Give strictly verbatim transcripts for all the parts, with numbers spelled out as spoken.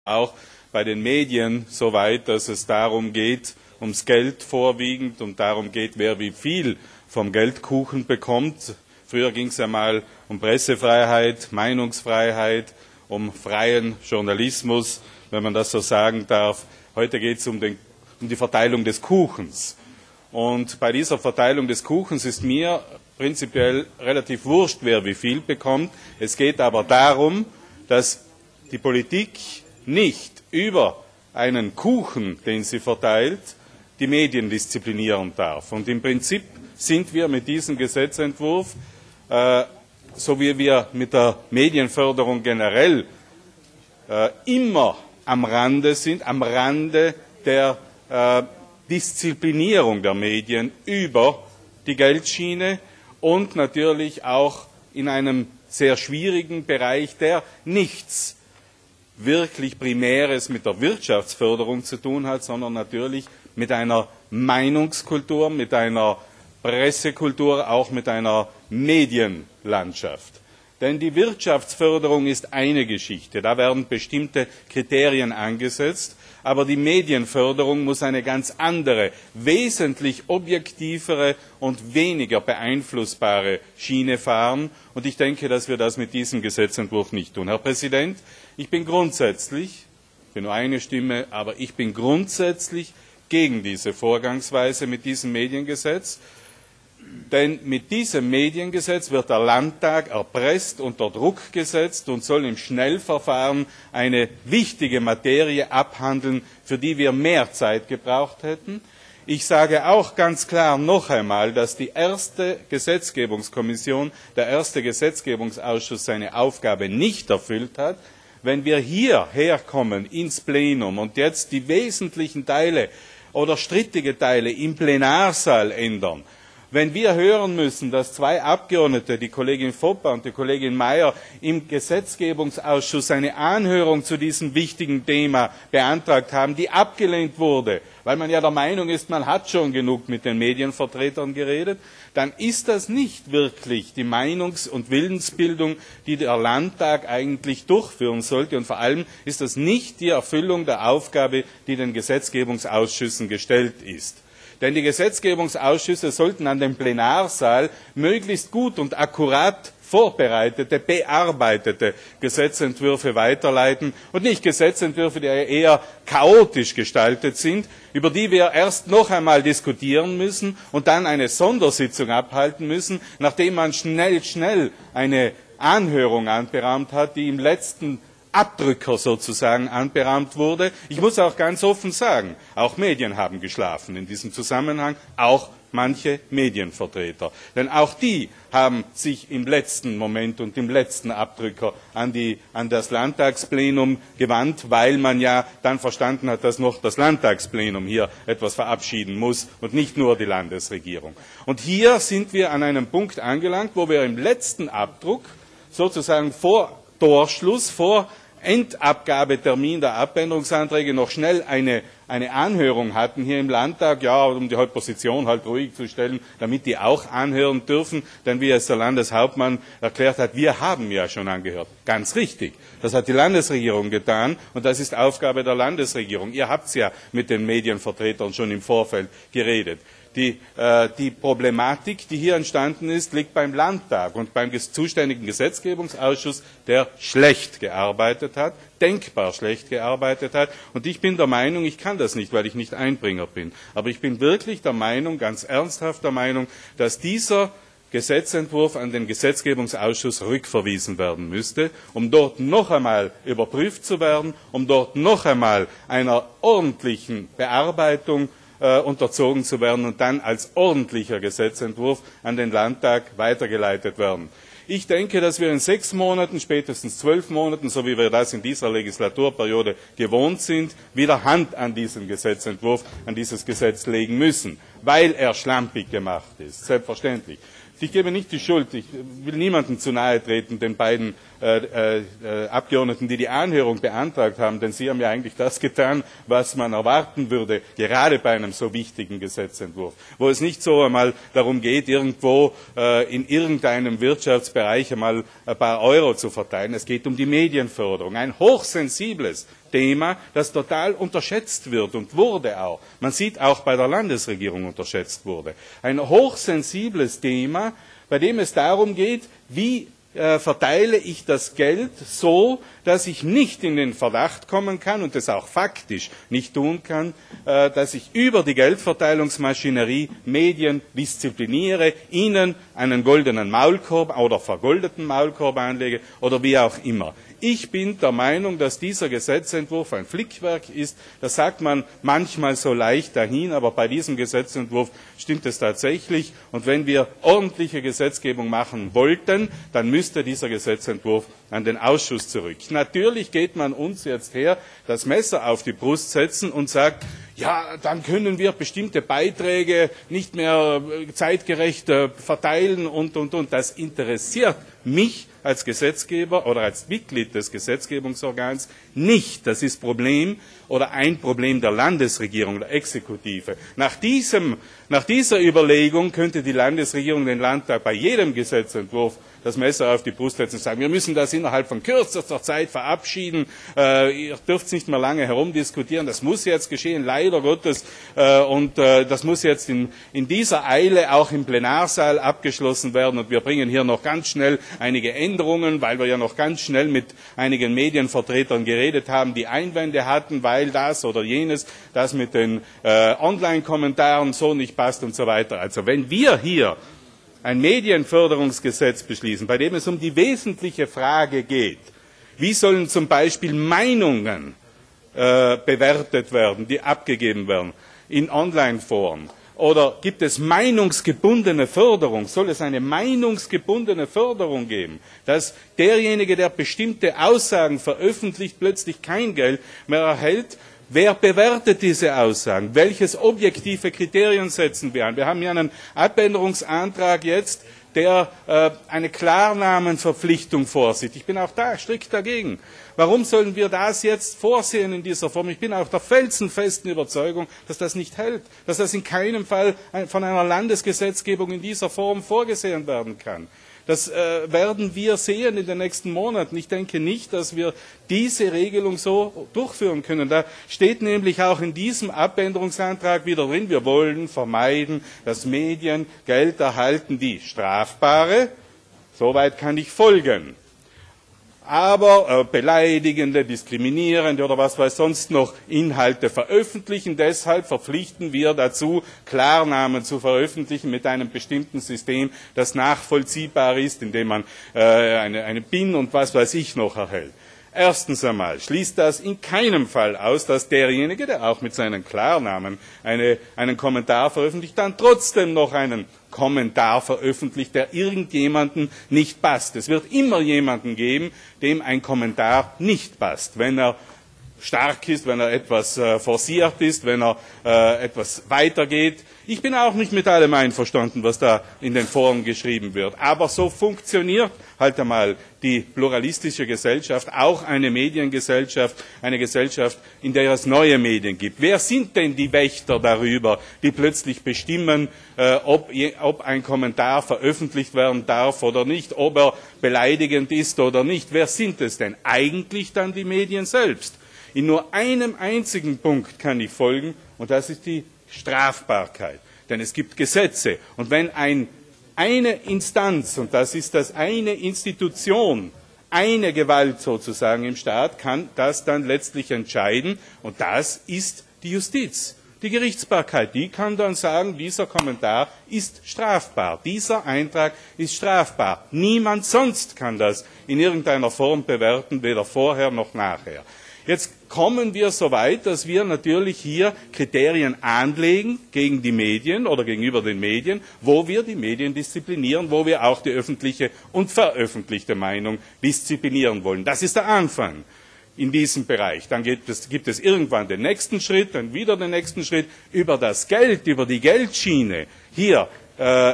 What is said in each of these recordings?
auch bei den Medien so weit, dass es darum geht, ums Geld vorwiegend und darum geht, wer wie viel vom Geldkuchen bekommt. Früher ging es einmal um Pressefreiheit, Meinungsfreiheit, um freien Journalismus, wenn man das so sagen darf. Heute geht es um, den, um die Verteilung des Kuchens. Und bei dieser Verteilung des Kuchens ist mir prinzipiell relativ wurscht, wer wie viel bekommt. Es geht aber darum, dass die Politik nicht über einen Kuchen, den sie verteilt, die Medien disziplinieren darf. Und im Prinzip sind wir mit diesem Gesetzentwurf, äh, so wie wir mit der Medienförderung generell äh, immer am Rande sind, am Rande der äh, Disziplinierung der Medien über die Geldschiene und natürlich auch in einem sehr schwierigen Bereich, der nichts wirklich Primäres mit der Wirtschaftsförderung zu tun hat, sondern natürlich mit einer Meinungskultur, mit einer Pressekultur, auch mit einer Medienlandschaft. Denn die Wirtschaftsförderung ist eine Geschichte, da werden bestimmte Kriterien angesetzt, aber die Medienförderung muss eine ganz andere, wesentlich objektivere und weniger beeinflussbare Schiene fahren. Und ich denke, dass wir das mit diesem Gesetzentwurf nicht tun. Herr Präsident, ich bin grundsätzlich, ich bin nur eine Stimme, aber ich bin grundsätzlich gegen diese Vorgangsweise mit diesem Mediengesetz. Denn mit diesem Mediengesetz wird der Landtag erpresst, unter Druck gesetzt und soll im Schnellverfahren eine wichtige Materie abhandeln, für die wir mehr Zeit gebraucht hätten. Ich sage auch ganz klar noch einmal, dass die erste Gesetzgebungskommission, der erste Gesetzgebungsausschuss seine Aufgabe nicht erfüllt hat. Wenn wir hierher kommen ins Plenum und jetzt die wesentlichen Teile oder strittige Teile im Plenarsaal ändern, wenn wir hören müssen, dass zwei Abgeordnete, die Kollegin Foppa und die Kollegin Mayer, im Gesetzgebungsausschuss eine Anhörung zu diesem wichtigen Thema beantragt haben, die abgelehnt wurde, weil man ja der Meinung ist, man hat schon genug mit den Medienvertretern geredet, dann ist das nicht wirklich die Meinungs- und Willensbildung, die der Landtag eigentlich durchführen sollte. Und vor allem ist das nicht die Erfüllung der Aufgabe, die den Gesetzgebungsausschüssen gestellt ist. Denn die Gesetzgebungsausschüsse sollten an den Plenarsaal möglichst gut und akkurat vorbereitete, bearbeitete Gesetzentwürfe weiterleiten und nicht Gesetzentwürfe, die eher chaotisch gestaltet sind, über die wir erst noch einmal diskutieren müssen und dann eine Sondersitzung abhalten müssen, nachdem man schnell, schnell eine Anhörung anberaumt hat, die im letzten Abdrücker sozusagen anberaumt wurde. Ich muss auch ganz offen sagen, auch Medien haben geschlafen in diesem Zusammenhang, auch manche Medienvertreter. Denn auch die haben sich im letzten Moment und im letzten Abdrücker an, die, an das Landtagsplenum gewandt, weil man ja dann verstanden hat, dass noch das Landtagsplenum hier etwas verabschieden muss und nicht nur die Landesregierung. Und hier sind wir an einem Punkt angelangt, wo wir im letzten Abdruck sozusagen vor Torschluss, vor Endabgabetermin der Abänderungsanträge noch schnell eine, eine Anhörung hatten hier im Landtag, ja, um die Opposition halt ruhig zu stellen, damit die auch anhören dürfen. Denn wie es der Landeshauptmann erklärt hat, wir haben ja schon angehört. Ganz richtig. Das hat die Landesregierung getan und das ist Aufgabe der Landesregierung. Ihr habt ja mit den Medienvertretern schon im Vorfeld geredet. Die, äh, die Problematik, die hier entstanden ist, liegt beim Landtag und beim zuständigen Gesetzgebungsausschuss, der schlecht gearbeitet hat, denkbar schlecht gearbeitet hat. Und ich bin der Meinung, ich kann das nicht, weil ich nicht Einbringer bin, aber ich bin wirklich der Meinung, ganz ernsthaft der Meinung, dass dieser Gesetzentwurf an den Gesetzgebungsausschuss rückverwiesen werden müsste, um dort noch einmal überprüft zu werden, um dort noch einmal einer ordentlichen Bearbeitung unterzogen zu werden und dann als ordentlicher Gesetzentwurf an den Landtag weitergeleitet werden. Ich denke, dass wir in sechs Monaten, spätestens zwölf Monaten, so wie wir das in dieser Legislaturperiode gewohnt sind, wieder Hand an diesen Gesetzentwurf, an dieses Gesetz legen müssen, weil er schlampig gemacht ist, selbstverständlich. Ich gebe nicht die Schuld, ich will niemandem zu nahe treten, den beiden äh, äh, Abgeordneten, die die Anhörung beantragt haben, denn sie haben ja eigentlich das getan, was man erwarten würde, gerade bei einem so wichtigen Gesetzentwurf, wo es nicht so einmal darum geht, irgendwo äh, in irgendeinem Wirtschaftsbereich einmal ein paar Euro zu verteilen. Es geht um die Medienförderung, ein hochsensibles Thema, das total unterschätzt wird und wurde auch. Man sieht auch bei der Landesregierung unterschätzt wurde. Ein hochsensibles Thema, bei dem es darum geht, wie äh, verteile ich das Geld so, dass ich nicht in den Verdacht kommen kann und das auch faktisch nicht tun kann, äh, dass ich über die Geldverteilungsmaschinerie Medien diszipliniere, ihnen einen goldenen Maulkorb oder vergoldeten Maulkorb anlege oder wie auch immer. Ich bin der Meinung, dass dieser Gesetzentwurf ein Flickwerk ist. Das sagt man manchmal so leicht dahin, aber bei diesem Gesetzentwurf stimmt es tatsächlich. Und wenn wir ordentliche Gesetzgebung machen wollten, dann müsste dieser Gesetzentwurf an den Ausschuss zurück. Natürlich geht man uns jetzt her, das Messer auf die Brust setzen und sagt, ja, dann können wir bestimmte Beiträge nicht mehr zeitgerecht verteilen und, und, und. Das interessiert mich als Gesetzgeber oder als Mitglied des Gesetzgebungsorgans nicht. Das ist Problem oder ein Problem der Landesregierung, der Exekutive. Nach, diesem, nach dieser Überlegung könnte die Landesregierung den Landtag bei jedem Gesetzentwurf das Messer auf die Brust setzen und sagen, wir müssen das innerhalb von kürzester Zeit verabschieden, äh, ihr dürft nicht mehr lange herumdiskutieren, das muss jetzt geschehen, leider Gottes, äh, und äh, das muss jetzt in, in dieser Eile auch im Plenarsaal abgeschlossen werden und wir bringen hier noch ganz schnell einige Änderungen, weil wir ja noch ganz schnell mit einigen Medienvertretern geredet haben, die Einwände hatten, weil das oder jenes, das mit den äh, Online-Kommentaren so nicht passt und so weiter. Also wenn wir hier ein Medienförderungsgesetz beschließen, bei dem es um die wesentliche Frage geht, wie sollen zum Beispiel Meinungen äh, bewertet werden, die abgegeben werden in Online-Foren, oder gibt es meinungsgebundene Förderung, soll es eine meinungsgebundene Förderung geben, dass derjenige, der bestimmte Aussagen veröffentlicht, plötzlich kein Geld mehr erhält? Wer bewertet diese Aussagen? Welches objektive Kriterien setzen wir an? Wir haben hier einen Abänderungsantrag jetzt, der äh, eine Klarnamenverpflichtung vorsieht. Ich bin auch da strikt dagegen. Warum sollen wir das jetzt vorsehen in dieser Form? Ich bin auch der felsenfesten Überzeugung, dass das nicht hält, dass das in keinem Fall von einer Landesgesetzgebung in dieser Form vorgesehen werden kann. Das äh, werden wir sehen in den nächsten Monaten. Ich denke nicht, dass wir diese Regelung so durchführen können. Da steht nämlich auch in diesem Abänderungsantrag wieder drin, wir wollen vermeiden, dass Medien Geld erhalten, die strafbare, soweit kann ich folgen, aber äh, beleidigende, diskriminierende oder was weiß sonst noch Inhalte veröffentlichen. Deshalb verpflichten wir dazu, Klarnamen zu veröffentlichen mit einem bestimmten System, das nachvollziehbar ist, indem man äh, eine, eine P I N und was weiß ich noch erhält. Erstens einmal schließt das in keinem Fall aus, dass derjenige, der auch mit seinen Klarnamen eine, einen Kommentar veröffentlicht, dann trotzdem noch einen Kommentar veröffentlicht, der irgendjemandem nicht passt. Es wird immer jemanden geben, dem ein Kommentar nicht passt, wenn er stark ist, wenn er etwas äh, forciert ist, wenn er äh, etwas weitergeht. Ich bin auch nicht mit allem einverstanden, was da in den Foren geschrieben wird. Aber so funktioniert halt einmal die pluralistische Gesellschaft, auch eine Mediengesellschaft, eine Gesellschaft, in der es neue Medien gibt. Wer sind denn die Wächter darüber, die plötzlich bestimmen, äh, ob, je, ob ein Kommentar veröffentlicht werden darf oder nicht, ob er beleidigend ist oder nicht? Wer sind es denn? Eigentlich dann die Medien selbst. In nur einem einzigen Punkt kann ich folgen, und das ist die Strafbarkeit. Denn es gibt Gesetze. Und wenn ein, eine Instanz, und das ist das eine Institution, eine Gewalt sozusagen im Staat, kann das dann letztlich entscheiden. Und das ist die Justiz. Die Gerichtsbarkeit, die kann dann sagen, dieser Kommentar ist strafbar, dieser Eintrag ist strafbar. Niemand sonst kann das in irgendeiner Form bewerten, weder vorher noch nachher. Jetzt kommen wir so weit, dass wir natürlich hier Kriterien anlegen gegen die Medien oder gegenüber den Medien, wo wir die Medien disziplinieren, wo wir auch die öffentliche und veröffentlichte Meinung disziplinieren wollen. Das ist der Anfang in diesem Bereich. Dann gibt es, gibt es irgendwann den nächsten Schritt, dann wieder den nächsten Schritt über das Geld, über die Geldschiene. Hier, äh,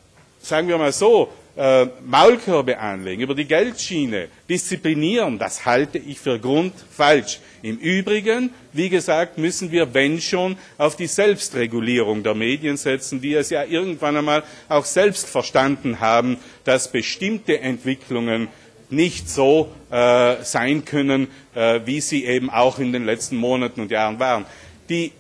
sagen wir mal so, Äh, Maulkörbe anlegen, über die Geldschiene disziplinieren, das halte ich für grundfalsch. Im Übrigen, wie gesagt, müssen wir, wenn schon, auf die Selbstregulierung der Medien setzen, die es ja irgendwann einmal auch selbst verstanden haben, dass bestimmte Entwicklungen nicht so äh, sein können, äh, wie sie eben auch in den letzten Monaten und Jahren waren. Die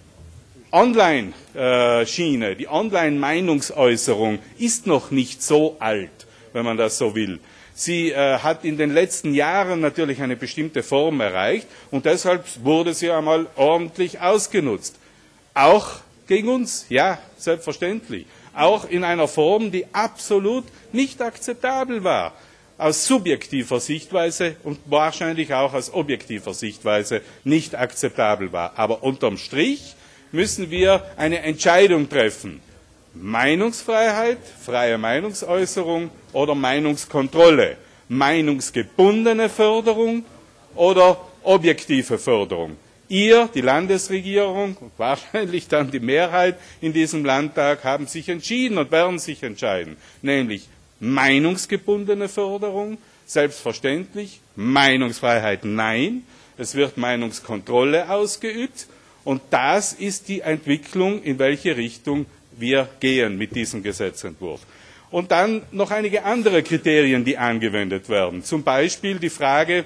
Online-Schiene, die Online-Meinungsäußerung ist noch nicht so alt, wenn man das so will. Sie äh, hat in den letzten Jahren natürlich eine bestimmte Form erreicht und deshalb wurde sie einmal ordentlich ausgenutzt. Auch gegen uns, ja, selbstverständlich. Auch in einer Form, die absolut nicht akzeptabel war. Aus subjektiver Sichtweise und wahrscheinlich auch aus objektiver Sichtweise nicht akzeptabel war. Aber unterm Strich müssen wir eine Entscheidung treffen. Meinungsfreiheit, freie Meinungsäußerung oder Meinungskontrolle, meinungsgebundene Förderung oder objektive Förderung. Ihr, die Landesregierung und wahrscheinlich dann die Mehrheit in diesem Landtag haben sich entschieden und werden sich entscheiden, nämlich meinungsgebundene Förderung, selbstverständlich, Meinungsfreiheit nein, es wird Meinungskontrolle ausgeübt und das ist die Entwicklung, in welche Richtung wir gehen mit diesem Gesetzentwurf. Und dann noch einige andere Kriterien, die angewendet werden. Zum Beispiel die Frage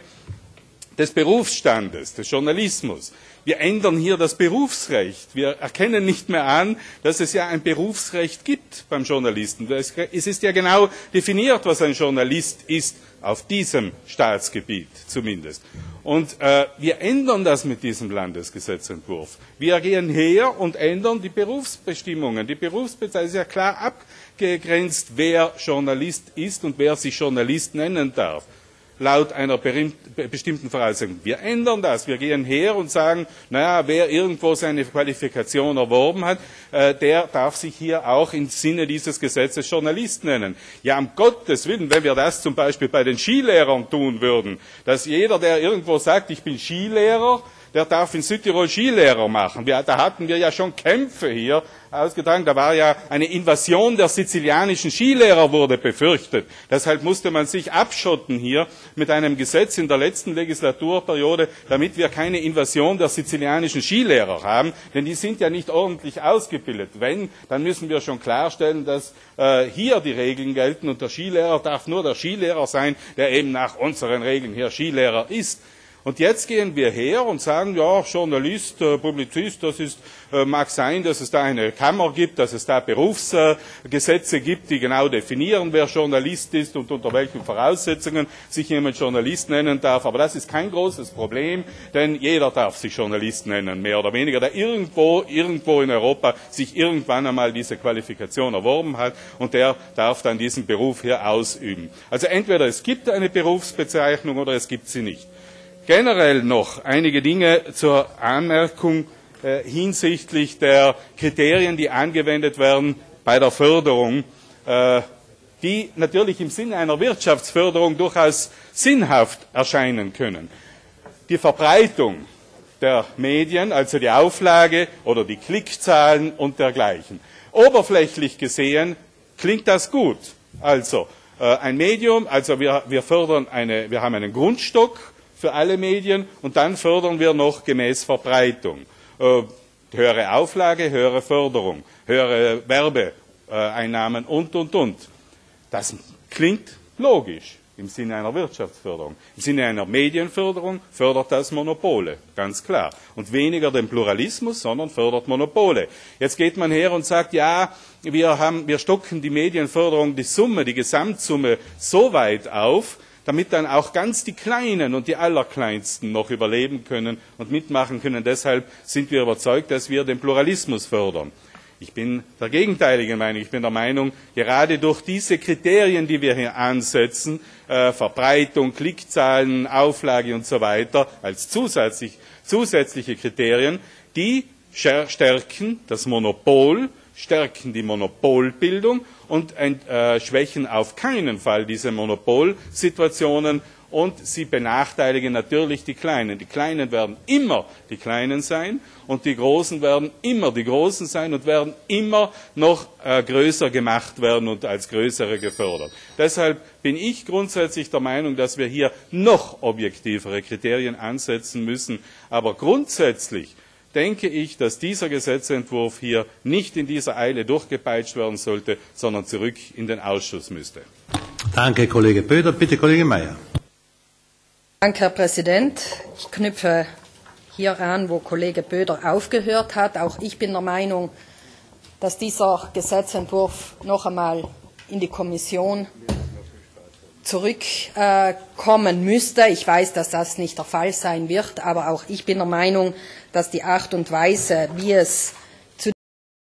des Berufsstandes, des Journalismus. Wir ändern hier das Berufsrecht. Wir erkennen nicht mehr an, dass es ja ein Berufsrecht gibt beim Journalisten. Es ist ja genau definiert, was ein Journalist ist, auf diesem Staatsgebiet zumindest. Und äh, wir ändern das mit diesem Landesgesetzentwurf. Wir gehen her und ändern die Berufsbestimmungen. Die Berufsbezeichnung ist ja klar abgegrenzt, wer Journalist ist und wer sich Journalist nennen darf. Laut einer bestimmten Voraussetzung. Wir ändern das. Wir gehen her und sagen, naja, wer irgendwo seine Qualifikation erworben hat, äh, der darf sich hier auch im Sinne dieses Gesetzes Journalist nennen. Ja, um Gottes Willen, wenn wir das zum Beispiel bei den Skilehrern tun würden, dass jeder, der irgendwo sagt, ich bin Skilehrer, der darf in Südtirol Skilehrer machen. Wir, da hatten wir ja schon Kämpfe hier ausgetragen. Da war ja eine Invasion der sizilianischen Skilehrer wurde befürchtet. Deshalb musste man sich abschotten hier mit einem Gesetz in der letzten Legislaturperiode, damit wir keine Invasion der sizilianischen Skilehrer haben. Denn die sind ja nicht ordentlich ausgebildet. Wenn, dann müssen wir schon klarstellen, dass äh, hier die Regeln gelten und der Skilehrer darf nur der Skilehrer sein, der eben nach unseren Regeln hier Skilehrer ist. Und jetzt gehen wir her und sagen, ja, Journalist, äh, Publizist, das ist, äh, mag sein, dass es da eine Kammer gibt, dass es da Berufsgesetze äh, gibt, die genau definieren, wer Journalist ist und unter welchen Voraussetzungen sich jemand Journalist nennen darf. Aber das ist kein großes Problem, denn jeder darf sich Journalist nennen, mehr oder weniger, der irgendwo, irgendwo in Europa sich irgendwann einmal diese Qualifikation erworben hat und der darf dann diesen Beruf hier ausüben. Also entweder es gibt eine Berufsbezeichnung oder es gibt sie nicht. Generell noch einige Dinge zur Anmerkung äh, hinsichtlich der Kriterien, die angewendet werden bei der Förderung, äh, die natürlich im Sinne einer Wirtschaftsförderung durchaus sinnhaft erscheinen können. Die Verbreitung der Medien, also die Auflage oder die Klickzahlen und dergleichen. Oberflächlich gesehen klingt das gut. Also äh, ein Medium, also wir, wir fördern eine, wir haben einen Grundstock für alle Medien und dann fördern wir noch gemäß Verbreitung. Äh, höhere Auflage, höhere Förderung, höhere Werbeeinnahmen und, und, und. Das klingt logisch im Sinne einer Wirtschaftsförderung. Im Sinne einer Medienförderung fördert das Monopole, ganz klar. Und weniger den Pluralismus, sondern fördert Monopole. Jetzt geht man her und sagt, ja, wir, haben, wir stocken die Medienförderung, die Summe, die Gesamtsumme so weit auf, damit dann auch ganz die Kleinen und die Allerkleinsten noch überleben können und mitmachen können. Deshalb sind wir überzeugt, dass wir den Pluralismus fördern. Ich bin der gegenteiligen Meinung. Ich bin der Meinung, gerade durch diese Kriterien, die wir hier ansetzen, äh, Verbreitung, Klickzahlen, Auflage und so weiter, als zusätzlich, zusätzliche Kriterien, die stärken das Monopol, stärken die Monopolbildung und äh, schwächen auf keinen Fall diese Monopolsituationen und sie benachteiligen natürlich die Kleinen. Die Kleinen werden immer die Kleinen sein und die Großen werden immer die Großen sein und werden immer noch äh, größer gemacht werden und als größere gefördert. Deshalb bin ich grundsätzlich der Meinung, dass wir hier noch objektivere Kriterien ansetzen müssen, aber grundsätzlich denke ich, dass dieser Gesetzentwurf hier nicht in dieser Eile durchgepeitscht werden sollte, sondern zurück in den Ausschuss müsste. Danke, Kollege Böder. Bitte, Kollege Mayer. Danke, Herr Präsident. Ich knüpfe hier an, wo Kollege Böder aufgehört hat. Auch ich bin der Meinung, dass dieser Gesetzentwurf noch einmal in die Kommission zurückkommen äh, müsste. Ich weiß, dass das nicht der Fall sein wird, aber auch ich bin der Meinung, dass die Art und Weise, wie es